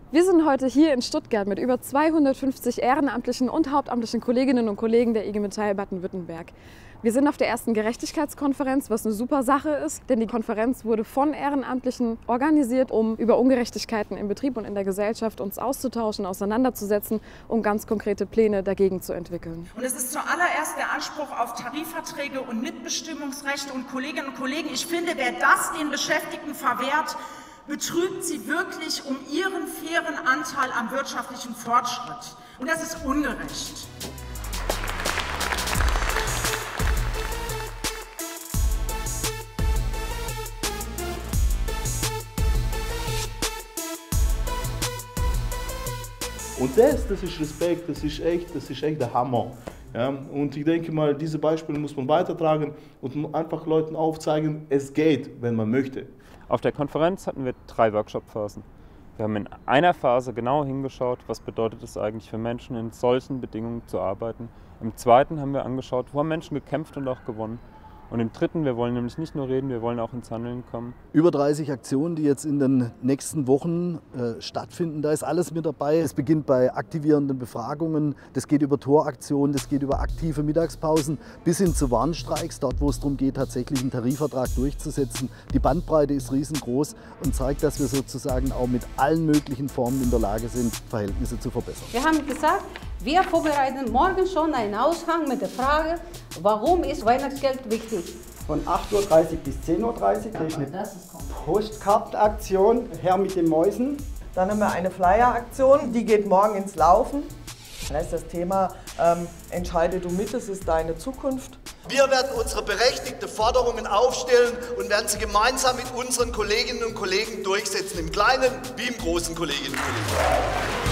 Wir sind heute hier in Stuttgart mit über 250 ehrenamtlichen und hauptamtlichen Kolleginnen und Kollegen der IG Metall Baden-Württemberg. Wir sind auf der ersten Gerechtigkeitskonferenz, was eine super Sache ist, denn die Konferenz wurde von Ehrenamtlichen organisiert, um über Ungerechtigkeiten im Betrieb und in der Gesellschaft uns auszutauschen, auseinanderzusetzen, um ganz konkrete Pläne dagegen zu entwickeln. Und es ist zuallererst der Anspruch auf Tarifverträge und Mitbestimmungsrechte. Und Kolleginnen und Kollegen, ich finde, wer das den Beschäftigten verwehrt, betrügt sie wirklich um ihren fairen Anteil am wirtschaftlichen Fortschritt. Und das ist ungerecht. Und das ist Respekt, das ist echt der Hammer. Ja, und ich denke mal, diese Beispiele muss man weitertragen und einfach Leuten aufzeigen, es geht, wenn man möchte. Auf der Konferenz hatten wir 3 Workshop-Phasen. Wir haben in einer Phase genau hingeschaut, was bedeutet es eigentlich für Menschen, in solchen Bedingungen zu arbeiten. Im zweiten haben wir angeschaut, wo haben Menschen gekämpft und auch gewonnen. Und im dritten, wir wollen nämlich nicht nur reden, wir wollen auch ins Handeln kommen. Über 30 Aktionen, die jetzt in den nächsten Wochen stattfinden, da ist alles mit dabei. Es beginnt bei aktivierenden Befragungen, das geht über Toraktionen, das geht über aktive Mittagspausen bis hin zu Warnstreiks, dort wo es darum geht, tatsächlich einen Tarifvertrag durchzusetzen. Die Bandbreite ist riesengroß und zeigt, dass wir sozusagen auch mit allen möglichen Formen in der Lage sind, Verhältnisse zu verbessern. Wir haben gesagt, wir vorbereiten morgen schon einen Aushang mit der Frage, warum ist Weihnachtsgeld wichtig? Von 8:30 Uhr bis 10:30 Uhr kriege ich eine Postkartenaktion, Herr mit den Mäusen. Dann haben wir eine Flyer-Aktion, die geht morgen ins Laufen. Da ist das Thema Entscheide du mit, es ist deine Zukunft. Wir werden unsere berechtigten Forderungen aufstellen und werden sie gemeinsam mit unseren Kolleginnen und Kollegen durchsetzen, im Kleinen wie im Großen, Kolleginnen und Kollegen.